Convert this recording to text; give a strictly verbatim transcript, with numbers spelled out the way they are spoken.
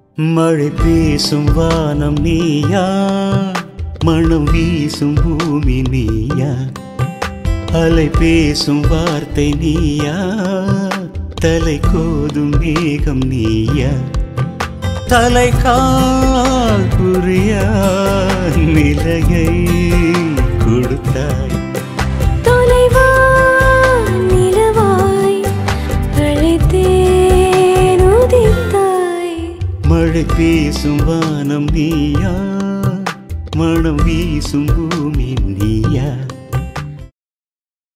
மழை பேசும் வானம் நீயா, மனம் வீசும் பூமி நீயா, அலை பேசும் வார்த்தை நீயா, தலை கோதும் மேகம் நீயா, தலை கால் புரியா நிலையை கொடுத்தாய். மழை பேசும் வானம் நீயா, மனம் வீசும் பூமி நீயா.